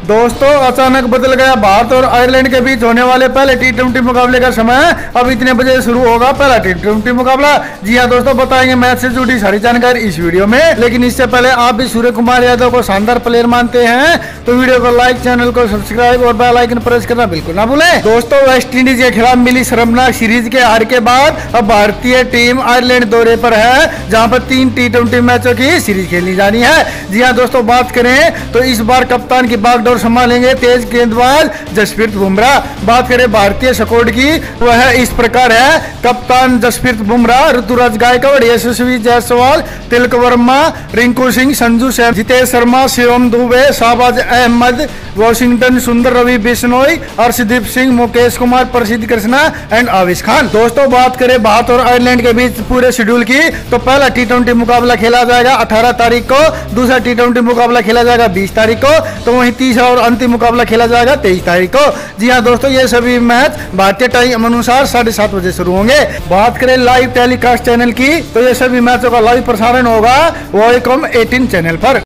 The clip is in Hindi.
दोस्तों अचानक बदल गया भारत और आयरलैंड के बीच होने वाले पहले टी20 मुकाबले का समय। अब इतने बजे शुरू होगा पहला टी20 मुकाबला। जी हाँ दोस्तों, बताएंगे मैच से जुड़ी सारी जानकारी इस वीडियो में। लेकिन इससे पहले आप भी सूर्य कुमार यादव को शानदार प्लेयर मानते हैं तो वीडियो को लाइक, चैनल को सब्सक्राइब और बेल आइकन प्रेस करना बिल्कुल ना भूलें। दोस्तों, वेस्ट इंडीज के खिलाफ मिली शर्मनाक सीरीज के हार के बाद अब भारतीय टीम आयरलैंड दौरे पर है, जहां पर 3 टी20 मैचों की सीरीज खेलनी जानी है। जी हाँ दोस्तों, बात करें तो इस बार कप्तान की बागडोर संभालेंगे तेज गेंदबाज जसप्रीत बुमराह। बात करें भारतीय स्क्वाड की, वह इस प्रकार है: कप्तान जसप्रीत बुमराह, ऋतुराज गायकवाड़, यशस्वी जायसवाल, तिलक वर्मा, रिंकू सिंह, संजू सैम, जितेश शर्मा, शिवम दुबे, शाहबाज अहमद, वॉशिंगटन सुंदर, रवि बिश्नोई, अर्शदीप सिंह, मुकेश कुमार, प्रसिद्ध कृष्णा एंड आविश खान। दोस्तों, बात करें भारत और आयरलैंड के बीच पूरे शेड्यूल की तो पहला टी20 मुकाबला खेला जाएगा 18 तारीख को, दूसरा टी20 मुकाबला खेला जाएगा 20 तारीख को, तो वहीं तीसरा और अंतिम मुकाबला खेला जाएगा 23 तारीख को। जी हाँ दोस्तों, ये सभी मैच भारतीय टाइम अनुसार 7:30 बजे शुरू होंगे। बात करें लाइव टेलीकास्ट चैनल की तो ये सभी मैचों का लाइव प्रसारण होगा वोडाफोन 18 चैनल पर।